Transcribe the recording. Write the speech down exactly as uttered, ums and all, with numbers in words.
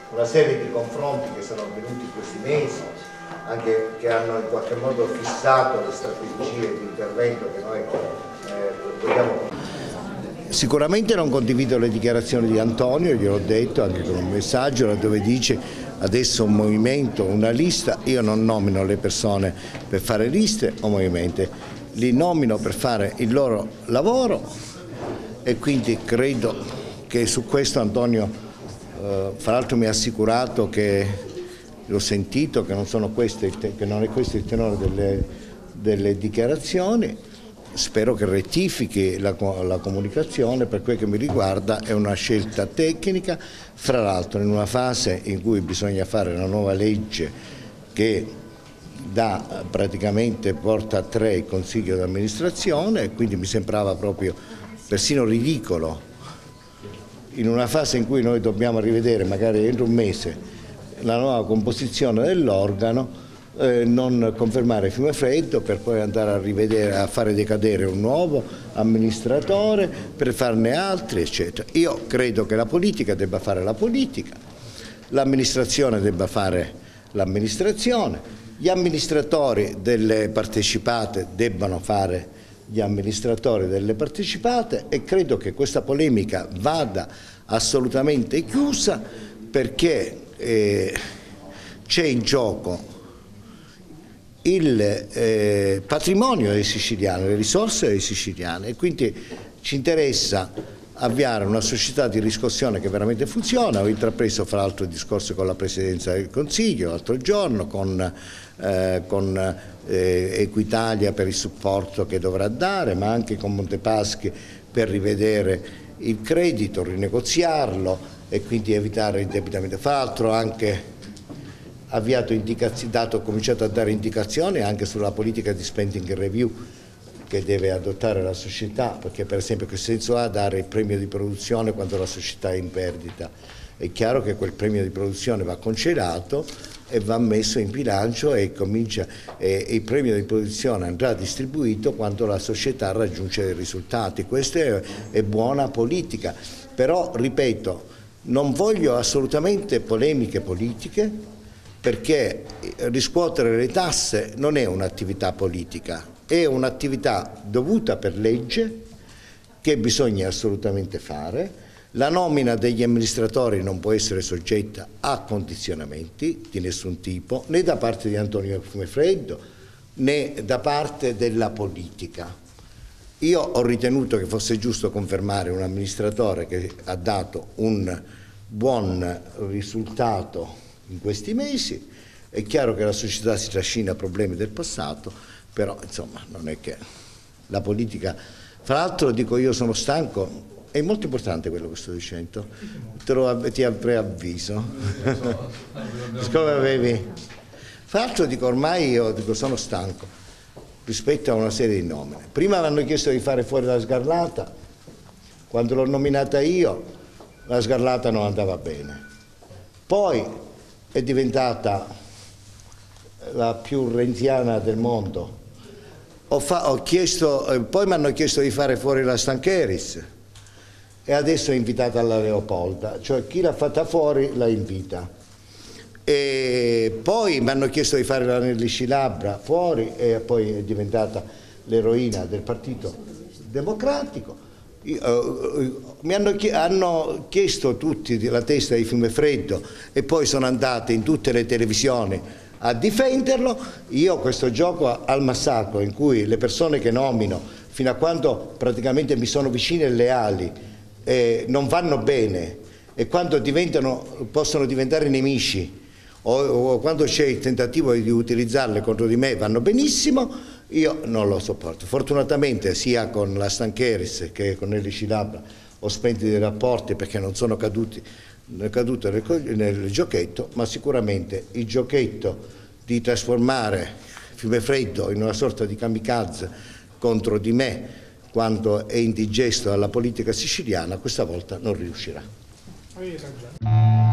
una serie di confronti che sono avvenuti in questi mesi, anche che hanno in qualche modo fissato le strategie di intervento che noi eh, vogliamo. Sicuramente non condivido le dichiarazioni di Antonio, gliel'ho detto anche con un messaggio dove dice adesso un movimento, una lista. Io non nomino le persone per fare liste o movimenti, li nomino per fare il loro lavoro e quindi credo che su questo Antonio, eh, fra l'altro mi ha assicurato che l'ho sentito, che non, sono queste, che non è questo il tenore delle, delle dichiarazioni. Spero che rettifichi la, la comunicazione. Per quel che mi riguarda è una scelta tecnica, fra l'altro in una fase in cui bisogna fare una nuova legge che dà praticamente porta a tre il consiglio di amministrazione e quindi mi sembrava proprio persino ridicolo in una fase in cui noi dobbiamo rivedere magari entro un mese la nuova composizione dell'organo, Eh, non confermare Fiumefreddo per poi andare a rivedere, a fare decadere un nuovo amministratore per farne altri, eccetera. Io credo che la politica debba fare la politica, l'amministrazione debba fare l'amministrazione, gli amministratori delle partecipate debbano fare gli amministratori delle partecipate e credo che questa polemica vada assolutamente chiusa perché eh, c'è in gioco il eh, patrimonio dei siciliani, le risorse dei siciliani e quindi ci interessa avviare una società di riscossione che veramente funziona. Ho intrapreso fra l'altro il discorso con la Presidenza del Consiglio l'altro giorno, con, eh, con eh, Equitalia per il supporto che dovrà dare, ma anche con Montepaschi per rivedere il credito, rinegoziarlo e quindi evitare l'indebitamento. Fra l'altro anche avviato indicazioni, dato, cominciato a dare indicazioni anche sulla politica di spending review che deve adottare la società, perché per esempio che senso ha dare il premio di produzione quando la società è in perdita? È chiaro che quel premio di produzione va concedato e va messo in bilancio e, comincia, e, e il premio di produzione andrà distribuito quando la società raggiunge dei risultati. Questa è, è buona politica, però ripeto, non voglio assolutamente polemiche politiche, perché riscuotere le tasse non è un'attività politica, è un'attività dovuta per legge che bisogna assolutamente fare. La nomina degli amministratori non può essere soggetta a condizionamenti di nessun tipo, né da parte di Antonio Fiumefreddo né da parte della politica. Io ho ritenuto che fosse giusto confermare un amministratore che ha dato un buon risultato in questi mesi. È chiaro che la società si trascina problemi del passato, però insomma non è che la politica. Fra l'altro dico, io sono stanco, è molto importante quello che sto dicendo, te lo ti preavviso. Siccome avevi. Fra l'altro dico, ormai io dico, sono stanco rispetto a una serie di nomine. Prima mi hanno chiesto di fare fuori la Sgarlata, quando l'ho nominata io la Sgarlata non andava bene. Poi è diventata la più renziana del mondo. Ho, fa, ho chiesto, poi mi hanno chiesto di fare fuori la Stancheris e adesso è invitata alla Leopolda, cioè chi l'ha fatta fuori la invita. E poi mi hanno chiesto di fare la Nelly Scilabra fuori e poi è diventata l'eroina del Partito Democratico. Io, uh, mi hanno, hanno chiesto tutti la testa di Fiumefreddo e poi sono andate in tutte le televisioni a difenderlo. Io questo gioco al massacro in cui le persone che nomino fino a quando praticamente mi sono vicine e leali eh, non vanno bene e quando diventano, possono diventare nemici o, o quando c'è il tentativo di utilizzarle contro di me vanno benissimo, io non lo sopporto. Fortunatamente sia con la Stancheris che con Nelly Scilabra ho spento dei rapporti perché non sono caduti, caduto nel, nel giochetto, ma sicuramente il giochetto di trasformare Fiumefreddo in una sorta di kamikaze contro di me quando è indigesto alla politica siciliana, questa volta non riuscirà.